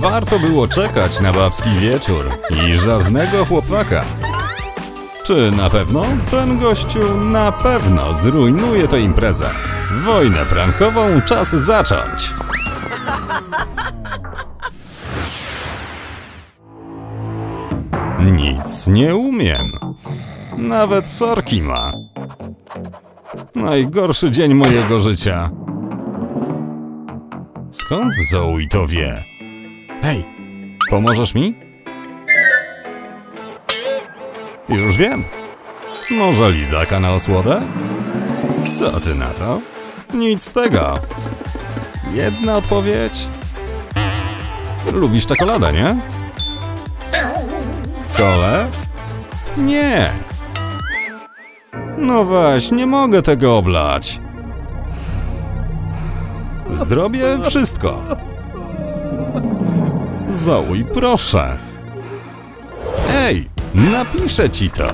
warto było czekać na babski wieczór i żadnego chłopaka. Czy na pewno? Ten gościu na pewno zrujnuje tę imprezę. Wojnę prankową czas zacząć. Nic nie umiem. Nawet sorki ma. Najgorszy dzień mojego życia. Skąd Zoe to wie? Hej, pomożesz mi? Już wiem. Może lizaka na osłodę? Co ty na to? Nic z tego. Jedna odpowiedź. Lubisz czekoladę, nie? Kole? Nie. No weź, nie mogę tego oblać. Zrobię wszystko. Zoe, proszę. Ej, napiszę ci to.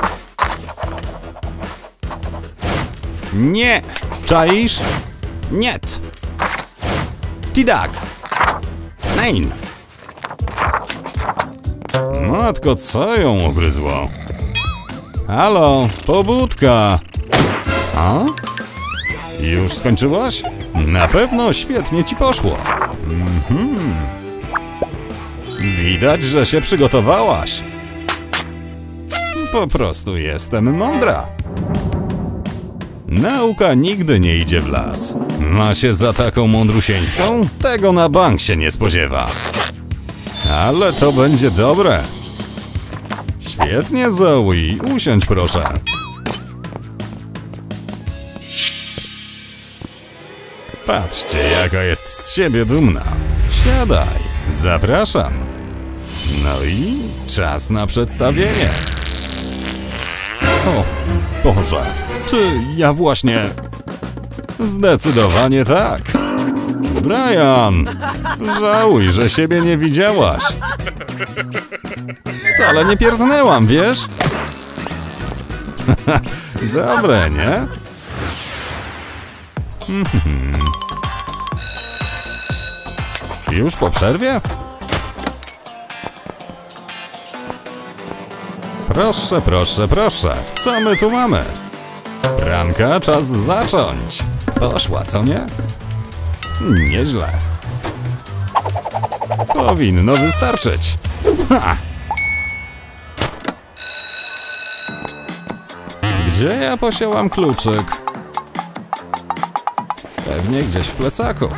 Nie. Czaisz? Niet. Tidak. Nein. Matko, co ją ugryzło? Halo, pobudka. A? Już skończyłaś? Na pewno świetnie ci poszło. Widać, że się przygotowałaś. Po prostu jestem mądra. Nauka nigdy nie idzie w las. Ma się za taką mądrusieńską? Tego na bank się nie spodziewa. Ale to będzie dobre. Świetnie, Zoe. Usiądź, proszę. Patrzcie, jaka jest z siebie dumna. Siadaj. Zapraszam. No i czas na przedstawienie. O, Boże. Czy ja właśnie... Zdecydowanie tak. Brian, żałuj, że siebie nie widziałaś. Wcale nie pierdnęłam, wiesz? Dobre, nie? Już po przerwie? Proszę, proszę, proszę. Co my tu mamy? Pranka, czas zacząć. Poszła, co nie? Nieźle. Powinno wystarczyć. Ha! Gdzie ja posiałam kluczyk? Pewnie gdzieś w plecaku.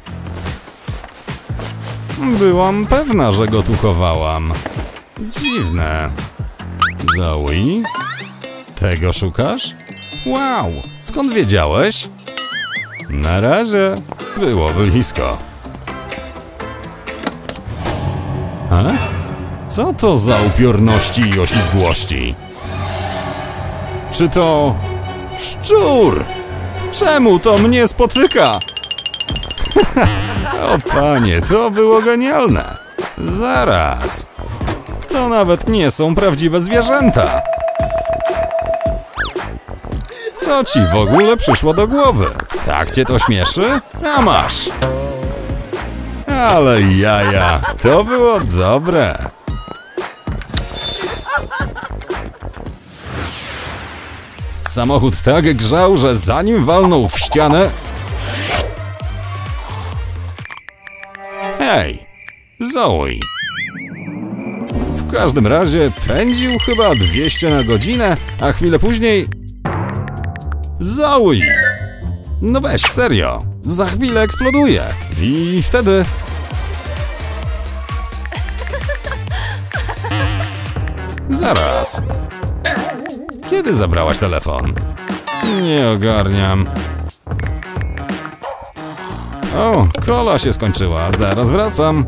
Byłam pewna, że go tu chowałam. Dziwne. Zoe? Tego szukasz? Wow, skąd wiedziałeś? Na razie. Było blisko. A? Co to za upiorności i oślizgłości? Czy to... szczur? Czemu to mnie spotyka? O panie, to było genialne. Zaraz. To nawet nie są prawdziwe zwierzęta. Co ci w ogóle przyszło do głowy? Tak cię to śmieszy? A masz. Ale jaja, to było dobre. Samochód tak grzał, że zanim walnął w ścianę... Hej, Zoe. W każdym razie pędził chyba 200 na godzinę, a chwilę później... Zoe! No weź, serio. Za chwilę eksploduje. I wtedy... Zaraz. Kiedy zabrałaś telefon? Nie ogarniam. O, kola się skończyła. Zaraz wracam.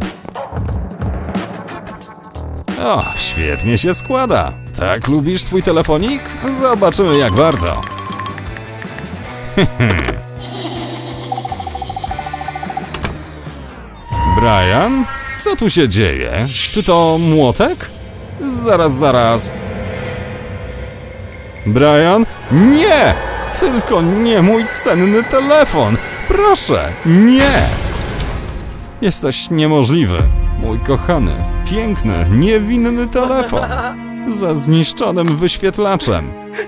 O, świetnie się składa. Tak lubisz swój telefonik? Zobaczymy, jak bardzo. Brian? Co tu się dzieje? Czy to młotek? Zaraz. Brian? Nie! Tylko nie mój cenny telefon! Proszę, nie! Jesteś niemożliwy. Mój kochany, piękny, niewinny telefon ze zniszczonym wyświetlaczem.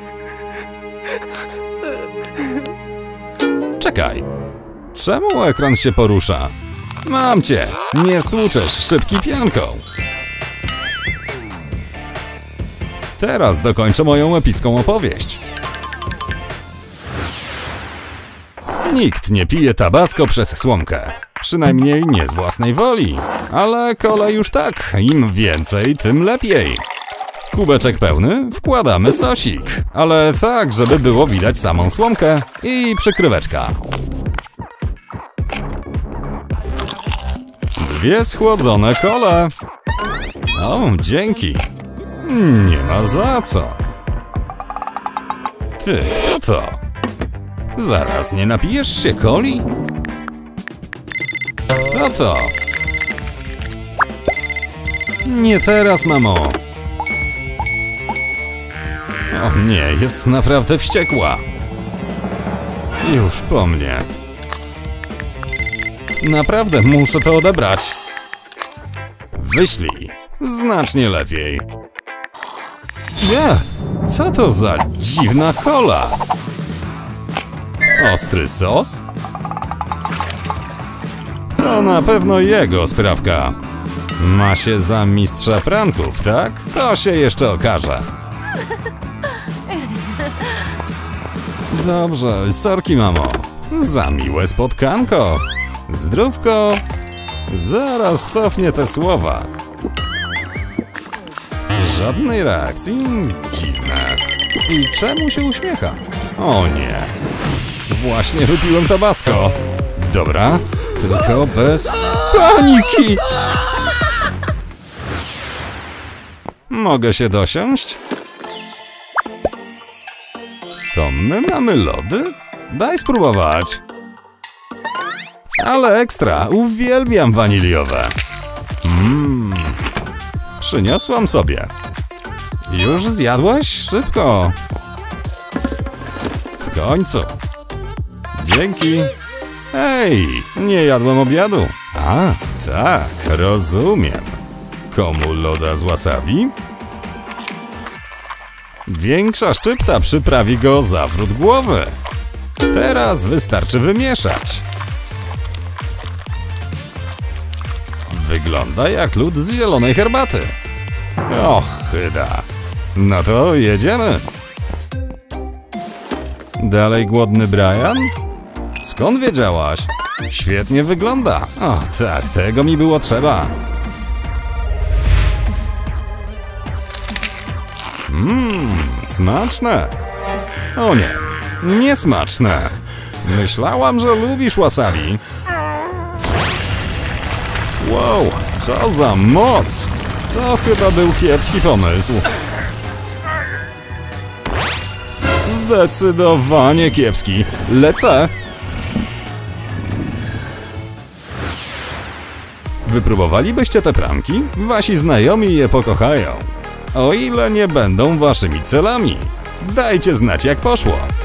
Czekaj, czemu ekran się porusza? Mam cię, nie stłuczesz szybki pianką. Teraz dokończę moją epicką opowieść. Nikt nie pije tabasco przez słomkę. Przynajmniej nie z własnej woli. Ale kolej już tak, im więcej, tym lepiej. Kubeczek pełny, wkładamy sosik. Ale tak, żeby było widać samą słomkę i przykryweczka. 2 schłodzone kole. O, dzięki. Nie ma za co. Ty, kto to? Zaraz, nie napijesz się coli? Kto to? Nie teraz, mamo. O nie, jest naprawdę wściekła. Już po mnie. Naprawdę muszę to odebrać. Wyślij. Znacznie lepiej. Nie, co to za dziwna kola? Ostry sos? To na pewno jego sprawka. Ma się za mistrza pranków, tak? To się jeszcze okaże. Dobrze, sorki, mamo. Za miłe spotkanko. Zdrówko. Zaraz cofnie te słowa. Żadnej reakcji? Dziwne. I czemu się uśmiecha? O nie. Właśnie wypiłem tabasco. Dobra, tylko bez paniki. Mogę się dosiąść? To my mamy lody? Daj spróbować. Ale ekstra, uwielbiam waniliowe. Przyniosłam sobie. Już zjadłeś? Szybko. W końcu. Dzięki. Ej, nie jadłem obiadu. A, tak, rozumiem. Komu loda z wasabi? Większa szczypta przyprawi go zawrót głowy. Teraz wystarczy wymieszać. Wygląda jak lód z zielonej herbaty. Och, chyda. No to jedziemy. Dalej głodny, Brian? Skąd wiedziałaś? Świetnie wygląda. O tak, tego mi było trzeba. Smaczne. O nie, niesmaczne. Myślałam, że lubisz wasabi. Wow, co za moc! To chyba był kiepski pomysł. Zdecydowanie kiepski. Lecę! Wypróbowalibyście te pranki? Wasi znajomi je pokochają. O ile nie będą waszymi celami. Dajcie znać, jak poszło.